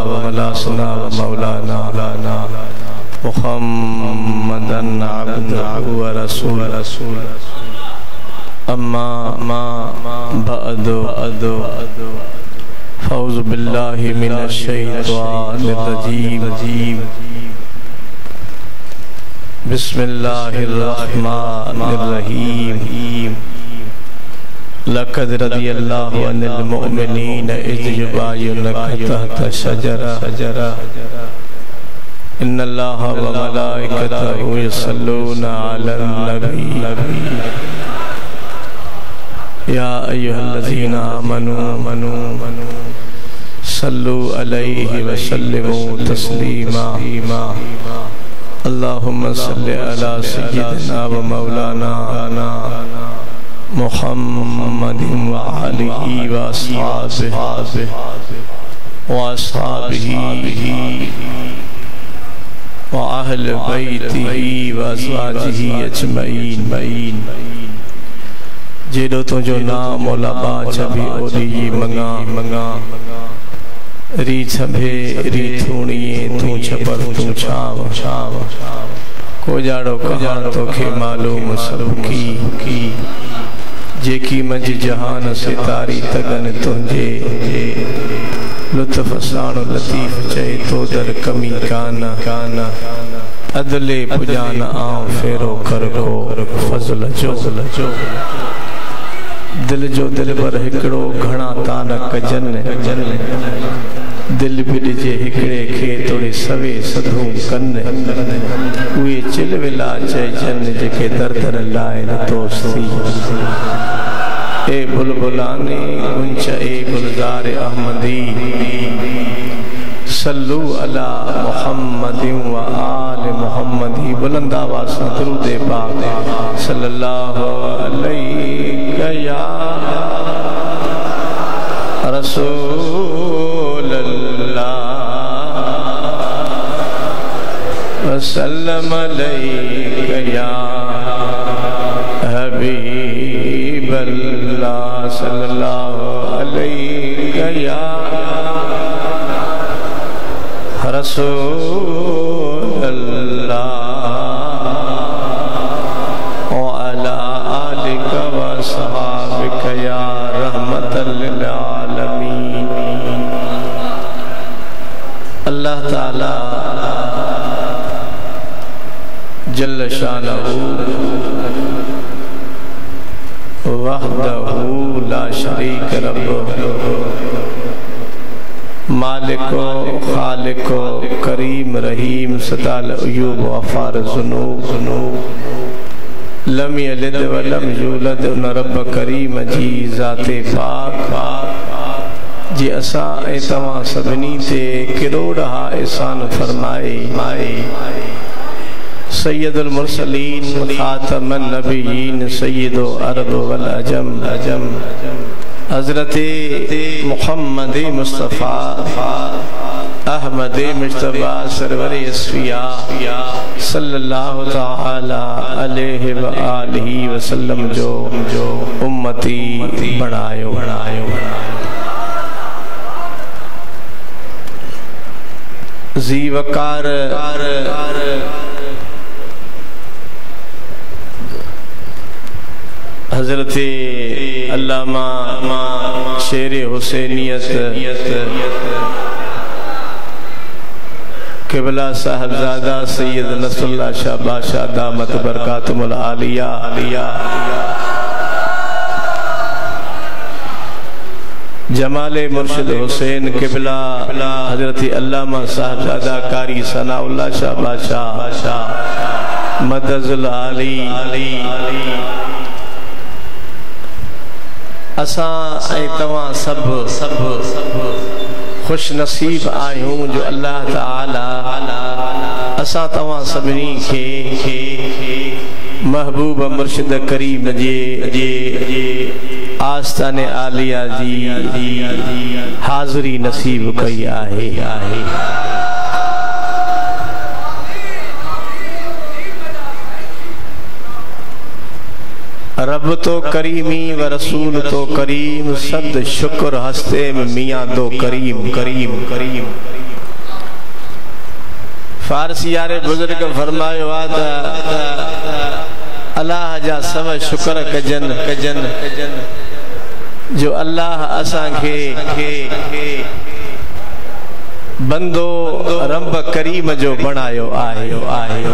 व मलासना व मौलाना मुहम्मदन अब्दुहु व रसूलुहु अम्मा बअदु फ़ौज़ु बिल्लाहि मिनश शैतानिर रजीम बिस्मिल्लाहिर रहमानिर रहीम लक़द रदियल्लाहु अनिल मुअमिनीन इज़ युबायिऊनका तहता शजरा इन्नल्लाहा व मलाइकतहु युसल्लूना अलन नबी या अय्युहल्लज़ीना आमनू सल्लु अलैहि व सल्लिमू तस्लीमा अल्लाहुम्मा सल्लि अला सय्यिदिना व मौलाना मुहम्मदिन व आलिहि व अस्हाबिही व अहले बैतिही व अज़वाजिही अजमईन जेडो तुझो नाम मौला बाछबी ओदी मंगा री छबे री थूणिए तू छपर तू छाव को जाड़ो कहां तो खे मालूम सब की जेकी मंज जहान सितारी तगन तुझे लुत्फ साणो लतीफ चए तो दर कमी काना अदले पुजान आऊं फेरो कर को फजल जो दिल जो दिल पर हिकड़ो घणा तान कजन दिल भी ॾिजे हिकड़े खे तोड़े सवे सधू कन उहे चिल विला चइजन जेके दर दर लाए दोस्ती ए बुलबुलाने गुंच ए गुलजार अहमदी सल्लु अला मुहम्मदिन व आले मुहम्मदी बुलंद आवाज़ से दुरूद पाक सल्लल्लाहु अलैहि या रसूल अल्लाह व सल्लम अलैहि या हबीब अल्लाह सल्लल्लाहु अलैहि या रसूल अल्लाह व अला आलिका व सहाबिका या रहमतल लिल आलमीन। अल्लाह ताला जल्ल शानहू वहदहू ला शरीक लहू मालिको खालिको करीम रहीम सताल अयूब वफार ज़ुनूब लम यलिद व लम यूलद न रब करीम जी ज़ाते पाक जी असा ए तवां सभिनी ते किरोड़ा एहसान फरमाए सय्यदुल मुरसलीन खातमुन नबिय्यीन सय्यदो अरब वल अजम हज़रत मुहम्मद मुस्तफ़ा अहमद मुज्तबा सरवर अस्फिया सल्लल्लाहु तआला अलैहि व आलिहि वसल्लम जो उम्मती बढ़ायो जी वकार हजरत अल्लामा शेर हुसैनियत क़िबला साहबजादा सैयद नसरुल्लाह शाह बादशाह दामत बरकातुहुल आलिया जमाले मुर्शिद हुसैन क़िबला हजरत अल्लामा साहबजादा कारी सनाउल्लाह शाह बादशाह मदजुल आली असा तवां सब खुश नसीब आयूं जो अल्लाह ताला असा तवां सभिनी खे महबूब मुर्शिद करीम जे आस्ताने आलिया जी हाज़री नसीब कई आहे। रब तो करीमी व रसूल तो करीम सद शुक्र हस्ते में मियाँ दो करीम फारसी यारे बुजुर्ग फरमायो अल्लाह जा सब शुक्र कजन जो अल्लाह असां के बंदो रब करीम जो बनायो आहे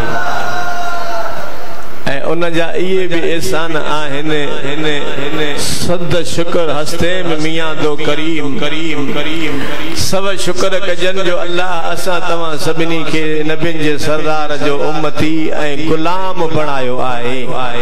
ऐं उन जा इहे भी एहसान आहिनि सद शुक्र हस्ते में मियां दो करीम सब शुक्र कजन जो अल्लाह असां तव्हां सभिनी के नबियुनि जे सरदार जो उम्मती ऐं गुलाम बनायो आहे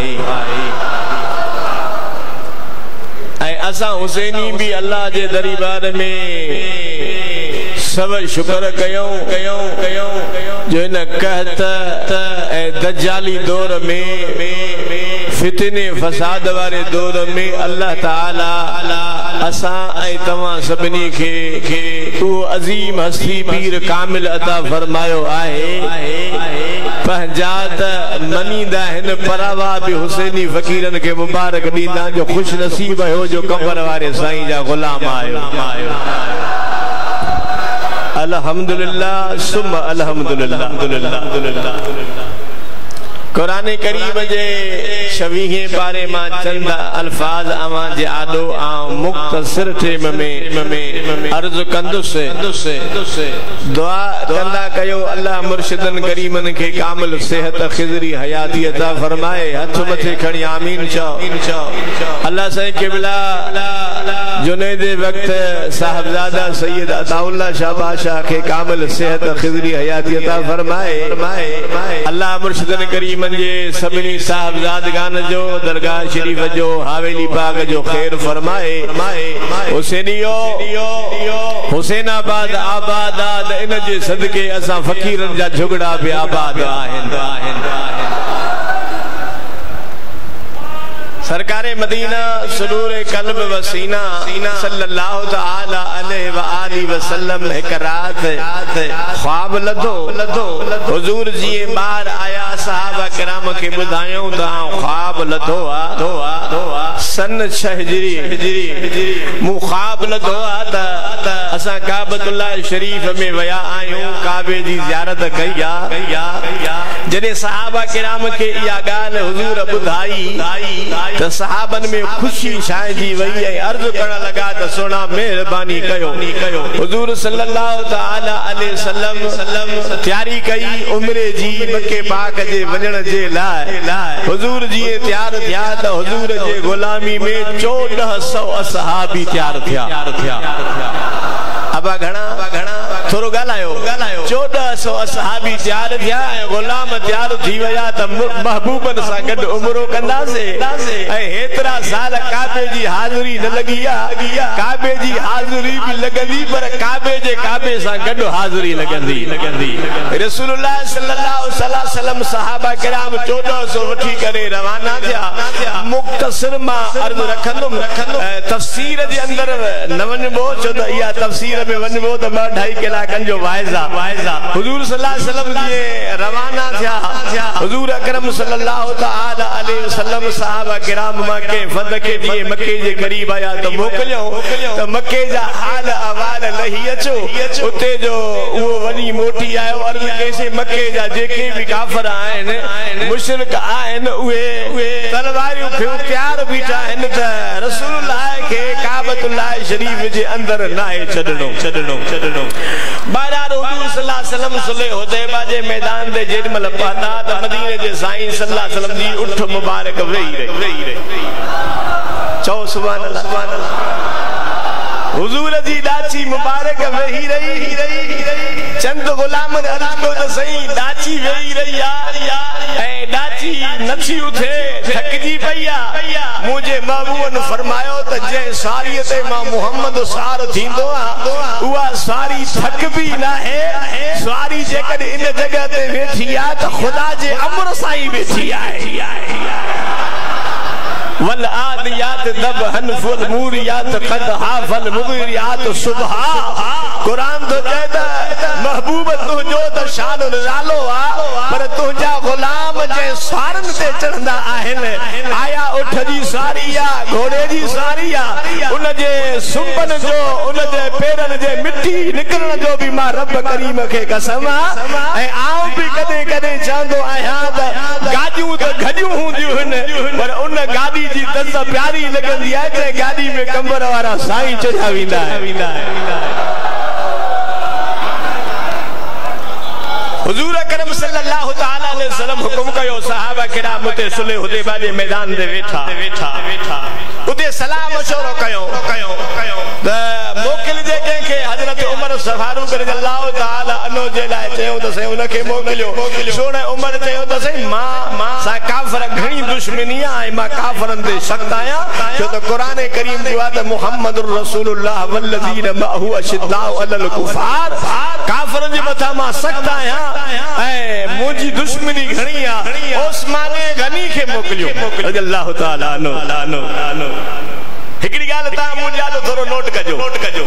ऐं असां हुसैनी भी अल्लाह जे दरबार में सब शुक्र कयूं जो इन कहत ऐं दज्जाली दौर में फितने फसाद वारे दौर में अल्लाह ताला असां ऐं तव्हां सभिनी के उहो अज़ीम हस्ती पीर कामिल अता फरमायो आहे पंहिंजात मनींदा हिन परवा भी हुसैनी फ़कीरन के मुबारक ॾींदा जो खुश नसीब हो जो कबर वारे साईं जा गुलाम आयो अल्हम्दुलिल्लाह सुम अल्हम्दुलिल्लाह कुरान करीम जे 26 पारे मां चंद अल्फाज अवां जे आडो मुख्तसर टेम में अर्ज कंदुसि दुआ कंदा कयो अल्लाह मुर्शिदन करीमन के कामिल सेहत खिजरी हयाती अता फरमाए हथ मथे खणी आमीन चओ अल्लाह साईं क़िबला जुनैद वक्त साहबजादा सैयद अताउल्लाह शाह बादशाह के कामिल सेहत खिजरी हयाती अता फरमाए अल्लाह मुर्शिदन करीम जे सभिनी साहबजादगान जो दरगाह शरीफ जो हवेली पाक जो खैर फरमाए हुसैनियो हुसैनाबाद आबाद इन जे सदके असां फ़कीरन जा झुगड़ा भी आबाद आहिनि सरकारे मदीना सुरूरे कल्ब वसीना सल्लल्लाहु तआला अलैहि व आलिहि वसल्लम एक रात ख्वाब लधो हुजूर जी बाहर आया सहाबा किराम के बुधायो ता ख्वाब लधो आ सन 6 हिजरी मु ख्वाब लधो आ असां काबतुल्लाह शरीफ में वया आयो काबे जी ज़ियारत कईया जने सहाबा किराम के या गाल हुजूर बुधाई तो सहाबन में खुशी छाइजी वई ऐं अर्ज करण लगा तो सोना मेहरबानी कयो हुजूर सल्लल्लाहु तआला अलैहि वसल्लम तैयारी कई उम्रे जी मक्के पाक जे वजण जे लाइ हुजूर जी तैयार थिया तो हुजूर जे गुलामी में 1400 असहाबी तैयार थिया अबा घणा थोरो गालायो 1400 असहाबी तैयार थिया गुलाम तैयार थी वया त महबूबन सा गड उमरो कंदासे ऐं हेतरा साल काबे जी हाज़िरी न लगी आ काबे जी हाज़िरी भी लगंदी पर काबे सा गड हाज़िरी लगंदी रसूलुल्लाह सल्लल्लाहु अलैहि वसल्लम सहाबा किराम 1400 वठी करे रवाना थिया मुख्तसर मा अर्ज रखंदुम तफसीर जे अंदर न वञबो छो त इहा तफसीर में वञबो त 2.5 कलाकन जो वाइजा हुजूर सल्लल्लाहु अलैहि वसल्लम जे रवाना थिया हुजूर अकरम सल्लल्लाहु तआला अलैहि वसल्लम सहाबा किराम मक्के फद के दिए मक्के जे करीब आया तो मोकलियो तो मक्के जा हाल अहवाल लही अचो उते जो वो वनी मोटी आयो अर्ज कैसे मक्के जा जेके भी काफर आहिनि मुशरिक आहिनि उहे तलवारियूं खयो तैयार बीठा आहिनि त रसूलुल्लाह के काबतुल्लाह शरीफ जे अंदर नाहे छडणो बारार हुजूर सल्लल्लाहु अलैहि वसल्लम सुलह हुदैबा जे मैदान दे जेडमल पहुता त मदीने जे साईं सल्लल्लाहु अलैहि वसल्लम जी उठ मुबारक वेही रही चओ सुभान अल्लाह हुजूर जी डाची मुबारक वेही रही चंद गुलाम ने अर्ज को त सही डाची वेही रही ऐं डाची नथी उथे थकजी पईया मुझे महबूबन फरमायो त जे सारी ते मां मोहम्मद सार थींदो आ उहा सारी थक भी ना है सारी जेकॾहिं इन जगह ते वेठी आ त खुदा जे अमर सां ई वेठी आहे वल आदियात दबहन फुल मूरियात कद हाफल मुगरियात सुबहा कुरान तो कहता महबूब तुझो तो शान नालो आ पर तुझा गुलाम जे सारन ते चढ़ंदा आहिनि आया उठ उठ जी सारी आ घोड़े जी सारी आ उन जे सुंबन जो उन जे पेरन जे मिट्टी निकरण जो भी मां रब करीम के कसम ऐं आऊं भी कदे कदे चाहंदो आहियां त गाडियूं त घडियूं हूंदियूं आहिनि पर उन गाडी जी तज़ प्यारी लॻंदी आहे जे गाडी में कंबर वारा साईं चढ़िया वेंदा आहिनि। हुजूर अकरम सल्लल्लाहु तआला अलैहि वसल्लम हुकुम कयो सहाबा किराम उते सुलह हुदैबा जे मैदान ते वेठा उते सलाह मशवरो कयो त मोकिल जे कंहिंखे हज़रत उमर फारूक रज़ियल्लाहु तआला अन्हु जे लाइ चयो त साईं उनखे मोकिलियो सोण उमर चयो त साईं मां सा काफ़िर घणी दुश्मनी आहे मां काफ़िरनि ते सख़्त आहियां छो त क़ुरान करीम जो आहे त मुहम्मदुर रसूलुल्लाह वल्लज़ीन मअहू अशिद्दाउ अलल कुफ़ार काफ़िरनि जे मथां मां सख़्त आहियां ऐं मुंहिंजी दुश्मनी घणी आहे उस्मान गनी खे मोकिलियो रज़ियल्लाहु तआला अन्हु। हिकिड़ी ॻाल्हि तव्हां मुंहिंजी ॻाल्हि थोरो नोट कजो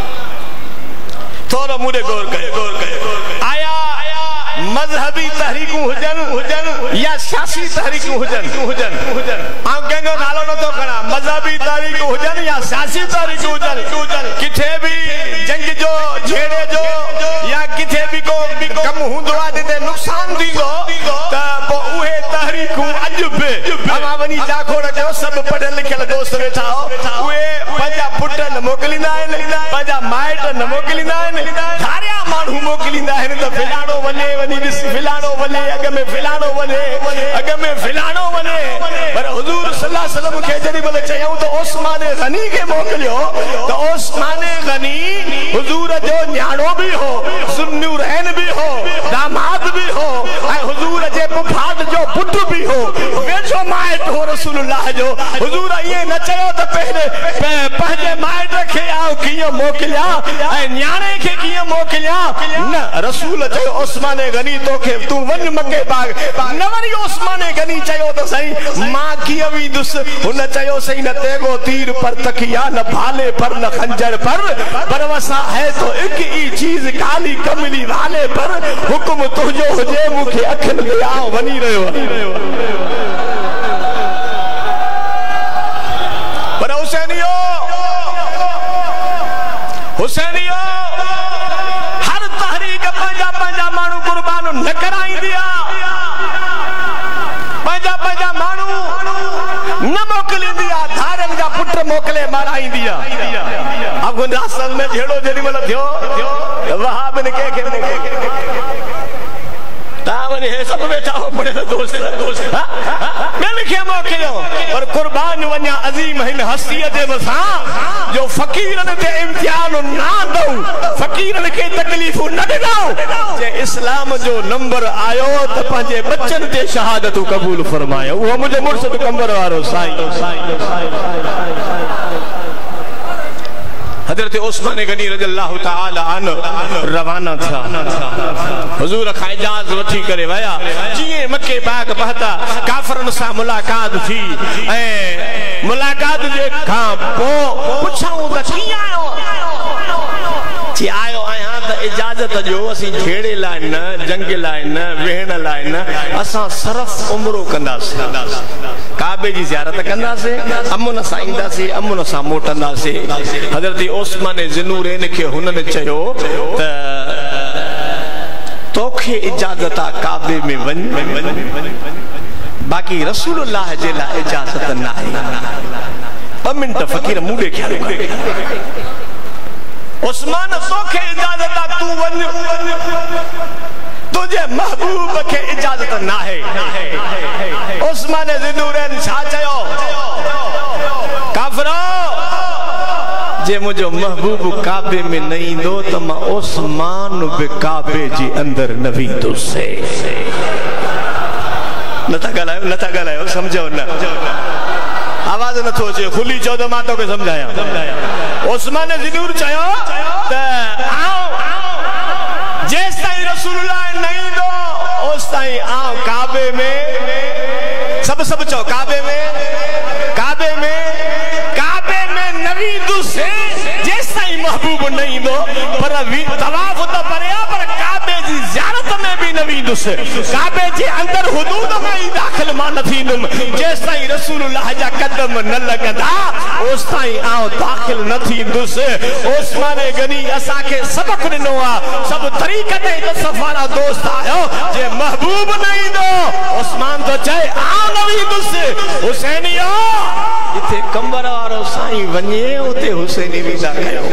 थोरो मूंखे गौर कयो आया मज़हबी तहरीकूं हुजनि या सियासी तहरीकूं हुजनि आउं कंहिंजो नालो नथो खणा मज़हबी तहरीकूं हुजनि या सियासी तहरीकूं हुजनि किथे बि जंग जो झेड़े जो या किथे बि को कमु हूंदो आहे जिते नुक़सान थींदो त पोइ उहे तहरीकूं अॼु बि अवां वञी जाखोड़ कयो सभु पढ़ियल लिखियल दोस्त वेठा हो उहे पंहिंजा पुट न मोकिलींदा आहिनि पंहिंजा माइट न मोकिलींदा आहिनि धारिया माण्हू मोकिलींदा आहिनि त फिलाणो वञे वञी ॾिस फिलाणो वञे अॻ में फिलाणो वञे पर हुजूर सल्लल्लाहु अलैहि वसल्लम खे जेॾी महिल चयऊं त ओस्मान गनी खे मोकिलियो त ओस्मान गनी हुजूर जो न्याणो बि हो सुन्नूरैन बि हो दामाद बि हो ऐं हुजूर जे फुफाट जो पुट बि हो वेझो माइट हो रसूलुल्लाह जो हुजूर ईअं न चयो त पंहिंजे माइट खे आउं कीअं मोकिलिया ऐं न्याणे खे कीअं मोकिलिया न रसूल चयो ओस्मान गनी तोखे तूं वञ मके बाग न वरी ओस्मान गनी चयो त सही मां कीअं वेंदुसि हुन चयो सही न तेगो तीर पर तकिया न भाले पर न खंजर पर वसा है तो एक ही चीज काली कमली वाले पर हुक्म तुझो हुजे मूंखे अखियुनि ते आउं वञी रहियो पर हुसैनियो हर तहरीक पंहिंजा माण्हू कुर्बान न कराईंदी आहे पंहिंजा माण्हू न मोकिलींदी आहे धारनि जा पुट मोकिले माराईंदी आहे अफ़ग़ानिस्तान में जहिड़ो जेॾी महिल थियो त वहाबिन कंहिंखे तव्हां वञी हे सभु वेठा हो पढ़ियल दोस्त ॿियनि खे मोकिलियो पर कुर्बान वञा अज़ीम हिन हस्तीअ जे मथां जो फ़क़ीरनि ते इम्तिहान न ॾियूं फ़क़ीरनि खे तकलीफ़ूं न ॾिनऊं जे इस्लाम जो नंबर आयो त पंहिंजे बच्चनि ते शहादतूं क़बूल फरमायो उहो मुंहिंजो मुर्शिद कंबर वारो साईं हज़रत उस्मान गनी रज़ियल्लाहु तआला अन्हु रवाना थिया हुजूर खां इजाज़त वठी करे विया जीअं मके बाग पहुता काफ़िरनि सां मुलाक़ात थी ऐं मुलाक़ात जे खां पोइ पुछऊं त कीअं आयो जी आयो आहियां त इजाज़त ॾियो असीं झेड़े लाइ न जंग लाइ न वेहण लाइ न असां सिर्फ़ उमरो कंदासीं काबे जी ज़ियारत कंदासीं अमन सां ईंदासीं अमन सां मोटंदासीं हज़रत ओस्मान ज़िन्नूरैन खे हुननि चयो त तोखे इजाज़त आहे काबे में वञ बाक़ी रसूलुल्लाह जे लाइ इजाज़त न आहे 2 मिंट फ़क़ीर मूं ॾेखारियो उस्मान तोखे इजाज़त आहे तूं वञ तुझे महबूब के इजाज़त ना है उस्मान ज़िन्नूरैन छा चयो काफ़िरो जे मुझो महबूब काबे में न ईंदो त मां उस्मान बि काबे जे अंदर न वेंदुसि नथा ॻाल्हायो समझो न आवाज नथो अचे खुली चओ त मां तोखे समझाया उस्मान ज़िन्नूर चयो त जेस ताईं रसूलुल्लाह न ईंदो ओस ताईं आउं काबे में सब चओ काबे में न वेंदुसि जेस ताईं महबूब न ईंदो पर तवाफ़ त परिया पर काबे जी ज़ियारत में बि न वेंदुसि दुसे काबे जे अंदर हुदूद में ही दाखिल मा न थींदुम जेस ताईं रसूलुल्लाह जा कदम न लगदा ओस ताईं आओ दाखिल न थींदुसि ओस्मान गनी असा के सबक दिनो आ सब तरीक़े ते सफारा दोस्त आयो जे महबूब नहीं दो ओस्मान तो चाहे आओ न वींदुसि हुसैनियो जिथे कंबर वारो साईं वञे उते हुसैनी विदा कयो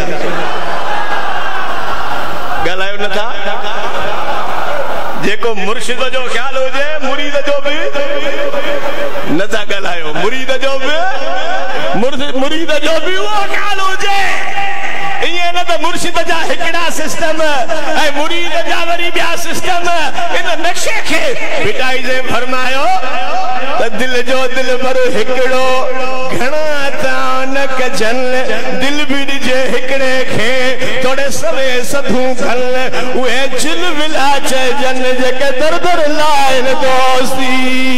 गलायो नथा जेको मुर्शिद जो ख्याल हुजे मुरीद जो भी नथा गलायो मुरीद जो भी वो ख्याल हुजे ये न तो मुर्शिद जा हिकड़ा सिस्टम ऐ मुरीद जा वरी बिया सिस्टम इन नक्शे के बिटाई जे फरमायो त दिल जो दिल पर हिकड़ो घणा तान कजन दिल भी जे हिकड़े खे थोड़े सवे सधू खल उहे चिल विला चे जन जे के दर दर लाइन दोस्ती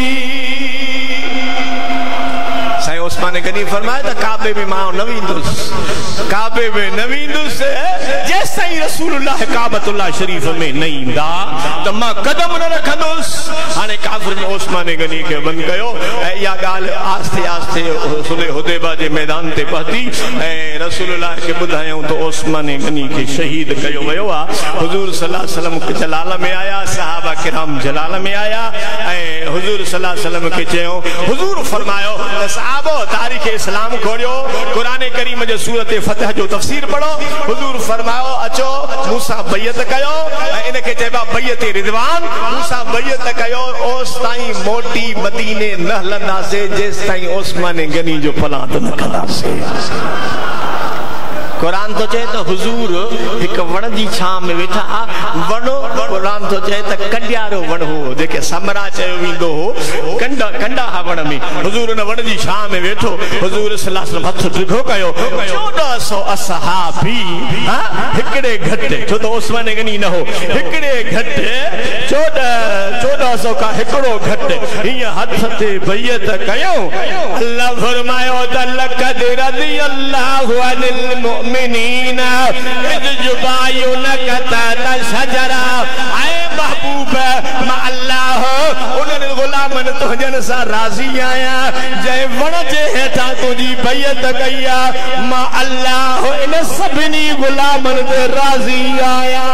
साईं उस्मान गनी फरमाया था काबे में मां नवींदुस काबे में नवींदुस जैसे साईं रसूलुल्लाह काबतुल्लाह शरीफ में नहीं इंदा त मां कदम न रखंदुस हाने काफिर में उस्मान गनी के बंद कयो या गाल आस्ते आस्ते सुले हुदैबा जे मैदान ते पहुती ए रसूलुल्लाह के बुधायो तो उस्मान गनी के शहीद कयो वयो आ हुजूर सल्लल्लाहु अलैहि वसल्लम के जलाल में आया सहाबा किराम जलाल में आया ए हुजूर सल्लल्लाहु अलैहि वसल्लम के चयो हुजूर फरमायो साहबो तारीख इस्लाम खोलियो कुरान करीम जे सूरत फतह जो तफसीर पढ़ो हुजूर फरमायो अचो मूसा बैयत कयो इन के चेबा बैयत रिदवान मूसा बैयत कयो ओस ताईं मोटी मदीने न हलंदासे जेस ताईं उस्मान गनी जो फलात न कंदासे कुरान तो चाहे तो हुजूर एक वण जी छां में वेठा वणो कुरान तो चाहे तो कंडियारो वण हो जेके समरा चयो वेंदो हो कंडा कंडा हा वण में हुजूर न वण जी छां में वेठो हुजूर सल्लल्लाहु अलैहि वसल्लम हथ ढिघो कयो 1400 असहाबी हिकड़े घट छो तो उस्मान गनी न हो हिकड़े घट 1400 का हिकड़ो घट हिय हथ ते बैयत कयो अल्लाह फरमायो त लक़द रज़ियल्लाहु अनिल मुमिनीना इज़ युबायिउनका तहता शजरा आए महबूब मां अल्लाह उन गुलामन तुझन सा राज़ी आया जय वण जे हेठा तुझी बैयत कई आ मां अल्लाह इन सभिनी गुलामन ते राज़ी आया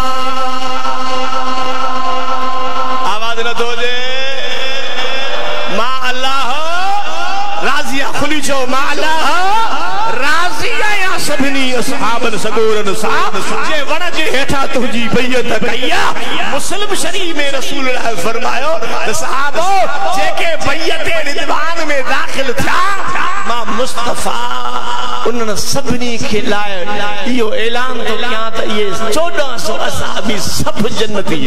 आवाज न तो जे मां अल्लाह राज़ी खुली छो मां अल्लाह राज़ी आया सभिनी असहाबन सगोरन सा जे वण जे हेठा तुझी बैयत कई आ मुस्लिम शरीफ में रसूलुल्लाह फरमायो त सहाबो जेके बैयत रिदवान में दाखिल था मां मुस्तफा उन सभिनी के लाए यो ऐलान तो क्या त ये 1400 असहाबी सब जन्नती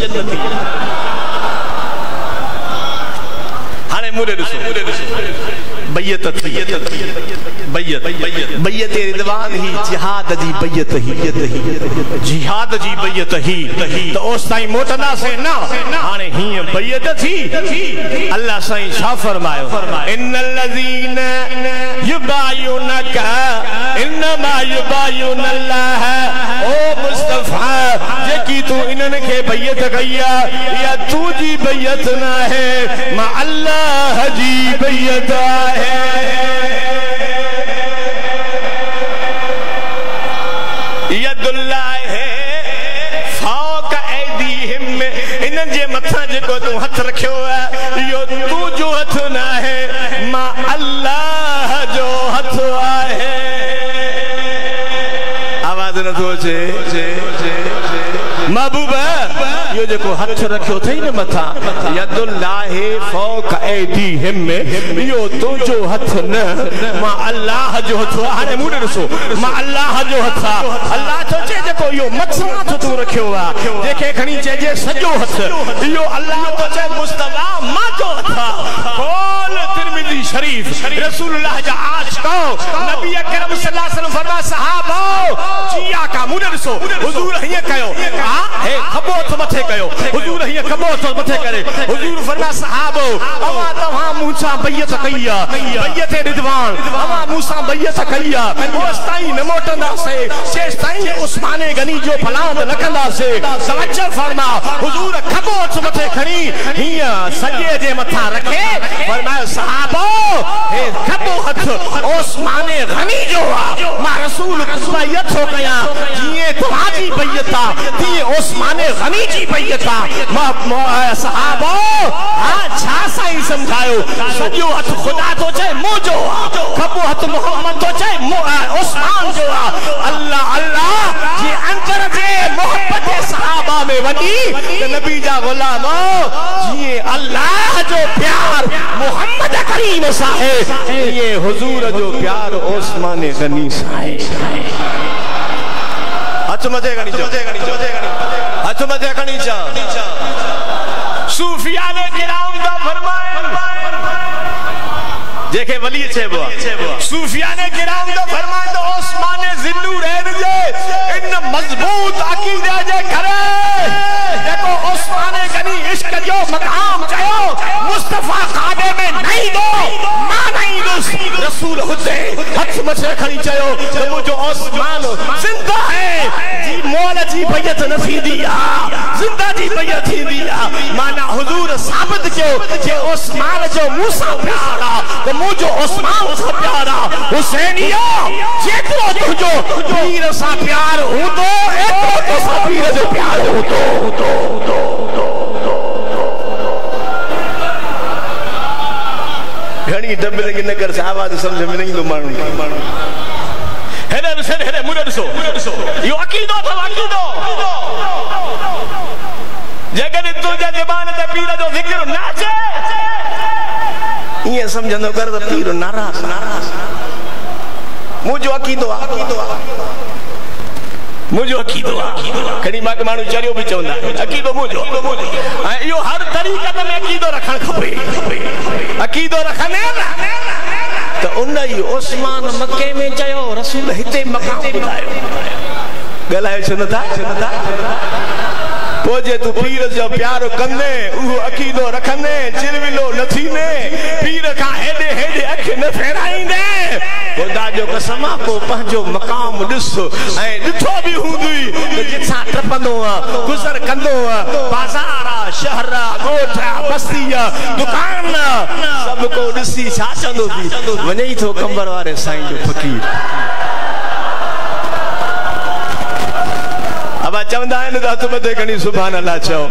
हाने मुरे ॾिसो बैयत थी बैयत बैयत रिदवान ही जिहाद जी बैयत ही जिहाद जी बैयत ही तो ओस ताईं मोटना से ना हाने ही बैयत थी अल्लाह साईं छा फरमायो इन्नल लज़ीना युबायिउनका इन्नमा युबायिउनल्लाह ओ मुस्तफा जेकी तू इनन के बैयत कई आ या तू जी बैयत ना है मां अल्लाह जी बैयत है यदुल्लाह फौक ऐदीहिम इनन जे मथा जेको तू हथ रखियो है यो तू जो हथ ना है मां अल्लाह जो हथ आहे आवाज न तो जे महबूबा यो जेको हथ रखियो थई न मथा यदुल्लाह फौक ऐदीहिम यो तुझो हथ न मां अल्लाह जो हथ हाने मुंडे ॾिसो मां अल्लाह जो हथ अल्लाह तो चे जेको यो मथा हथ तू रखियो आ जेके खणी चेजे सजो हथ यो अल्लाह तो चे मुस्तफा मां जो हथ बोल तिरमिज़ी शरीफ रसूलुल्लाह जा आशिको नबी अकरम सल्लल्लाहु अलैहि वसल्लम फरमा सहाबो जिया का मुंडे ॾिसो हुजूर हिय कयो हे खबो हथ मथे कयो हुजूर हिय कबो तो मथे करे हुजूर फरमाया सहाबो अवा तवा मूसा बैयत कईया बैयत रिदवान अवा मूसा बैयत कईया ओस ताई न मोटंदा से शेष ताई उस्मान गनी जो फलांद रखंदा से तवज्जो फरमा हुजूर कबो तो मथे खणी हिया सजे जे मथा रखे फरमाया सहाबो हे कबो हथ उस्मान गनी जो मा रसूल बैयत हो गया जिए तुम्हारी बैयता दिए उस्मान गनी जी बैयता सहाबो हां छा साईं समझायो सजो हथ खुदा तो चाहे मोजो खबो हथ मोहम्मद तो चाहे उस्मान जो अल्लाह अल्लाह जे अंतर जे मोहब्बत सहाबा में वनी तो नबी जा गुलाम जिए अल्लाह जो प्यार मोहम्मद करीम सा है ये हुजूर जो प्यार उस्मान गनी सा है हथ मथे खणी चो हथ मथे खणी चा सूफिया ने किराम दा फरमाया जेके वली चेबो सूफिया ने किराम दा फरमाया तो उस्मान जिल्लू रहन जे इन मजबूत अकीदा जे करे देखो उस्मान गनी इश्क जो मकाम चयो मुस्तफा काबे में नहीं दो मां नहीं दो रसूल हुदे हथ मथे खणी चयो तो मुजो उस्मान जिंदा है जी मौल जी बैयत न थींदी आ जिंदा जी बैयत थींदी आ माना हुजूर साबित कयो जे उस्मान जो मूसा प्यारा तो मुजो उस्मान सा प्यारा हुसैनिया जेतरो तुजो पीर सा प्यार हुंदो एतरो तो सा पीर जो प्यार हुंदो घणी डबल के नगर से आवाज समझ में नहीं दो मानू हेरे से हेरे मुरे दसो यो अकीदो तो अकीदो जगत तुझे ज़बान ते पीर जो जिक्र नाचे ये समझंदो कर तो पीर नाराज मुजो अकीदो मुजो अकीदो कड़ी मां के मानू चरियो भी चवंदा अकीदो मुजो यो हर तरीक़े में अकीदो रखण खपे अकीदो रखने ना तो उन ही उस्मान मक्के में चयो रसूल हिते मकाम बुधायो गलायो छनता पोजे तू पीर जो प्यार कंदे उ अकीदो रखंदे चिरविलो न थीने पीर का हेडे हेडे अख न फेराइंदे खुदा जो कसम को पंजो मकाम दिस ए दिठो भी हुंदी तो जिथा ट्रपंदो गुजर कंदो बाजारा शहरा गोठा बस्तिया दुकान सब को दिसी छा चंदो थी वनेई थो कंबर वारे साईं जो फकीर अब चवंदा आहिनि त हथ मथे खणी सुभान अल्लाह चओ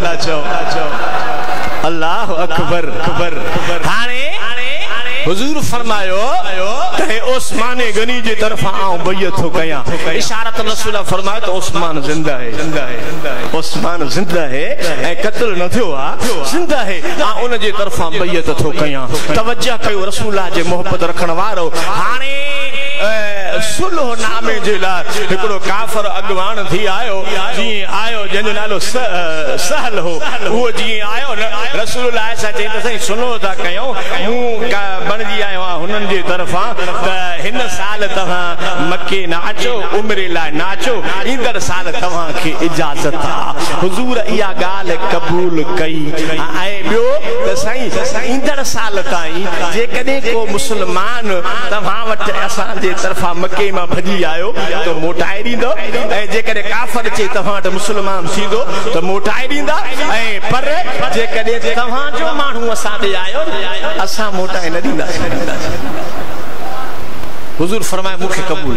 अल्लाह अकबर हाणे हुजूर फरमायो त उस्मान गनी जे तरफा आऊं बैयत थो कयां इशारत रसूल फरमायो त उस्मान जिंदा है उस्मान जिंदा है ए कत्ल न थियो आ जिंदा है आ उन जे तरफा बैयत थो कयां तवज्जो कयो रसूल जे मोहब्बत रखण वारो हाणे सुलह नामे जे लाइ हिकिड़ो काफ़र अॻवान थी आयो जीअं आयो जंहिंजो नालो सहल हो उहो जीअं आयो न रसूल सां चई त साईं सुनो था कयूं मूं बणिजी आयो आहियां हुननि जे तरफ़ां त हिन साल तव्हां मके न अचो उमिरि लाइ न अचो ईंदड़ साल तव्हांखे इजाज़त आहे हुज़ूर इहा ॻाल्हि क़बूल कई ऐं ॿियो त साईं ईंदड़ साल ताईं जेकॾहिं को मुस्लमान तव्हां वटि असांजे तरफ़ां मके में भजी आयो तो मोटाए दींदो ए जेकॾहिं काफ़र चे तव्हां वटि मुस्लमान थींदो तो मोटाए दींदा ऐं पर जेकॾहिं तव्हां जो माण्हू असां ॾे आयो असां मोटाए न ॾींदासीं हुज़ूर फरमाए मूंखे क़बूल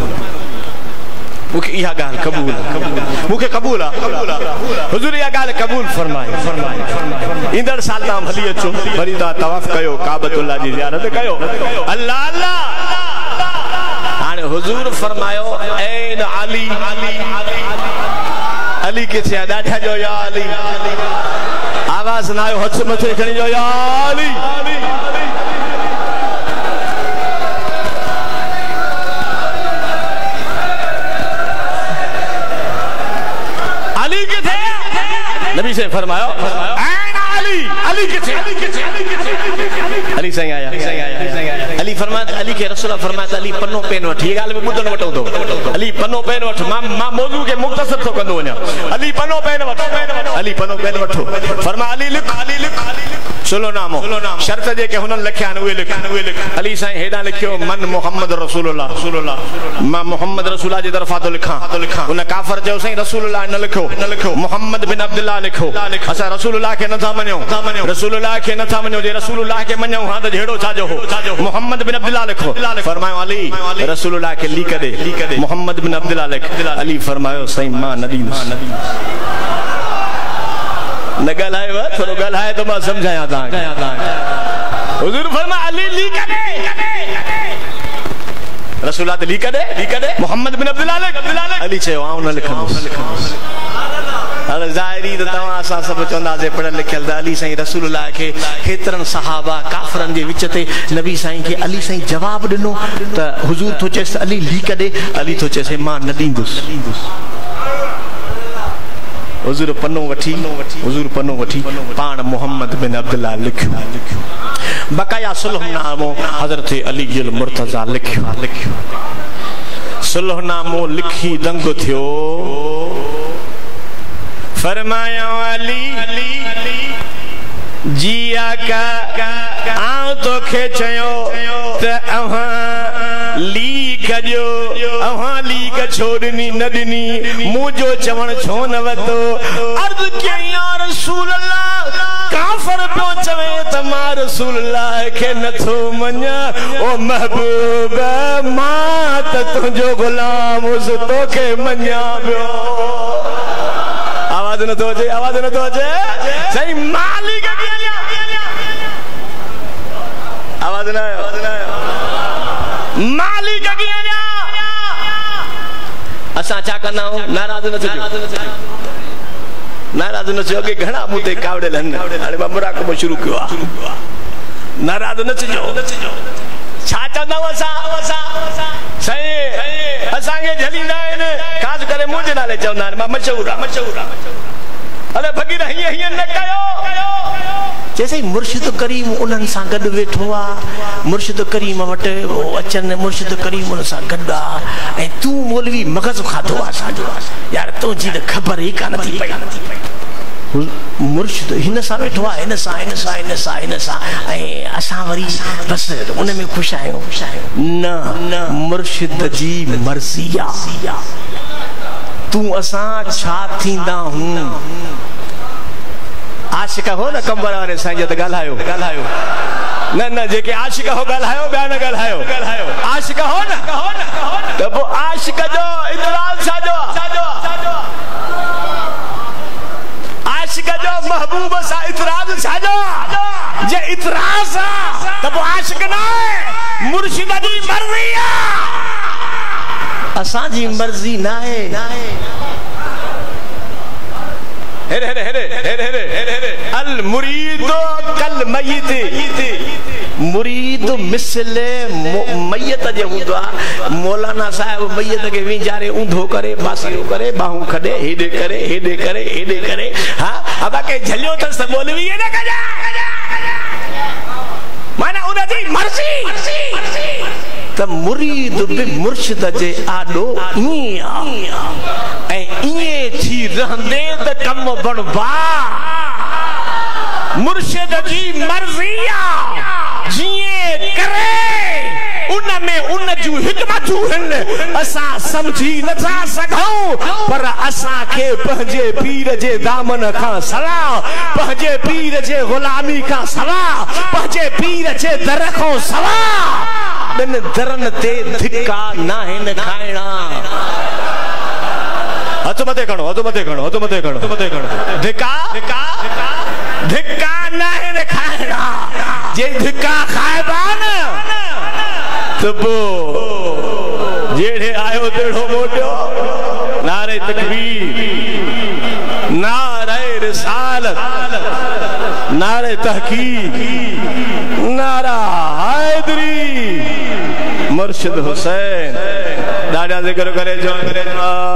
मुखे इहा ॻाल्हि क़बूल मुखे क़बूल आहे हुज़ूर इहा ॻाल्हि क़बूल फरमाए ईंदड़ साल तव्हां भली अचो वरी तव्हां तवाफ़ कयो काबतुल्लाह जी ज़ियारत कयो अल्लाह अल्लाह हुजूर फरमायो ऐन अली अली किथे ॾाढा जो या अली आवाज़ न आयो हथ मथे खणी जो या अली अली किथे नबी से फरमायो ऐन अली किथे अली साईं आया अली फरमाया अली के रसूल फरमाया अली पन्नो पेन वठ ये गाल में बुधन वठो दो अली पन्नो पेन वठ मां मौजू के मुख्तसर तो कंदो वञा अली पन्नो पेन वठ अली पन्नो पेन वठो फरमाया अली लिख सुलो नामो शर्त जे के हुनन लिखया न वे लिख अली साईं हेडा लिखियो मन मोहम्मद रसूलुल्लाह मां मोहम्मद रसूलुल्लाह जी तरफा तो लिखा उन काफर जो साईं रसूलुल्लाह न लिखो मोहम्मद बिन अब्दुल्लाह लिखो असा रसूलुल्लाह के नथा मन्यो रसूलुल्लाह के नथा मन्यो जे रसूलुल्लाह के मन्यो हां त जेड़ो छाजो हो मोहम्मद बिन अब्दुल्लाह लिखो फरमायो अली रसूलुल्लाह के लिख दे मोहम्मद बिन अब्दुल्लाह लिख अली फरमायो साईं मां नदी न गलाए वा थोड़ो गलाए तो मैं समझाया था हुजूर फरमा अली लिख दे रसूलुल्लाह ते लिख दे मोहम्मद बिन अब्दुल्लाह अली चयो आऊं न लिखंदुसि हाणे ज़ाहिरी त तव्हां असां सभु चवंदासीं पढ़ियल लिखियल त अली साईं रसूलुल्लाह खे केतिरनि सहाबा काफ़रनि जे विच ते नबी साईं खे अली साईं जवाब ॾिनो त हुजूर थो चएसि अली लिख दे अली थो चएसि मां न ॾींदुसि हुजूर पन्नो वठी पाण मोहम्मद बिन अब्दुल्लाह लिखियो बकाया सुलहनामो हज़रत अली अल मुर्तज़ा लिखियो सुलहनामो लिखी दंग थियो फरमाया अली जिया का आऊं तो खे चयो त अहां लीक जो अहां लीक छोड़नी न दिनी मुझो चवण छो न वतो अर्ज के या रसूल अल्लाह काफर पियो चवे त मां रसूल अल्लाह के नथो मन्या ओ महबूब मां त तुझो गुलाम उस तोखे मन्या पियो आवाज न तो अचे सही मालिक आवाज न मालिक असां छा कंदा आहियूं नाराज़ न थियो कि घणा मूं ते कावड़ियल आहिनि हाणे मां मुराक़बो शुरू कयो आहे नाराज़ न थियो छा चवंदा आहियूं असां असांखे झलींदा आहिनि ख़ासि करे मुंहिंजे नाले चवंदा आहिनि मां मशहूर आहे अरे फ़क़ीर हीअं न कयो जैसे मुर्शिद करीम उन्हनि सां गॾु वेठो आहे मुर्शिद करीम वटि अचनि मुर्शिद करीम उन सां गॾु आहे ऐं तूं मौलवी मग़ज़ खाधो आहे असांजो यार तुंहिंजी त ख़बर ई कान थी पई मुर्शिद हिन सां वेठो आहे हिन सां ऐं असां वरी बसि उन में ख़ुशि आहियूं न मुर्शिद जी मर्ज़ी आहे तूं असां छा थींदा हूं आशिक हो न कंबर वारे साईं जो त ॻाल्हायो न जेके आशिक हो ॻाल्हायो ॿिया न ॻाल्हायो आशिक हो न त पोइ आशिक जो इतराज़ छाजो आशिक जो महबूब सां इतराज़ छाजो जे इतराज़ त पोइ आशिक न आहे मुर्शिद जी मर्ज़ी आहे असांजी मर्ज़ी न आहे अल मुरीदो कल मय्यत मुरीद मिसल मय्यत जे हूंदो आहे मौलाना साहिब मय्यत खे विंजारे ऊंधो करे पासियो करे बाहूं खॾे हेॾे करे हा अब के झलियो अथसि त मौलवी न कजा माना उनजी मर्ज़ी त मुरीद बि मुर्शिद जे आॾो ईअं ऐं ईअं थी रहंदे त कम बणबा मुर्शिद जी मर्ज़ी आहे जीअं करे उन में उन जूं हिकमतूं आहिनि असां समझी नथा सघूं पर असांखे पंहिंजे पीर जे दामन खां सवाइ पंहिंजे पीर जे ग़ुलामी खां सवाइ पंहिंजे पीर जे दर खां सवाइ ॿिनि दरनि ते धिका न आहिनि खाइणा हथ मथे खणो धिका न आहिनि खाइणा जे धिका खाइबा न त पोइ जहिड़े आयो तहिड़ो मोटियो नारे तकबीर नारे रिसालत नारे तहकीक नारा हैदरी मुर्शिद हुसैन ॾाढा ज़िक्र करे जो